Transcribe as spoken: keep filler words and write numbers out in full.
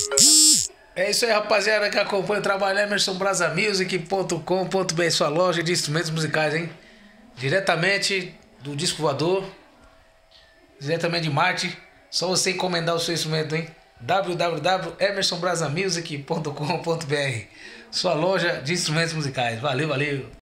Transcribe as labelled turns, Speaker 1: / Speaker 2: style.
Speaker 1: É isso aí, rapaziada, que acompanha o trabalho emerson brasa music ponto com ponto br, sua loja de instrumentos musicais, hein? Diretamente do disco voador, diretamente de Marte. Só você encomendar o seu instrumento, hein? w w w ponto emerson brasa music ponto com ponto br, sua loja de instrumentos musicais. Valeu, valeu!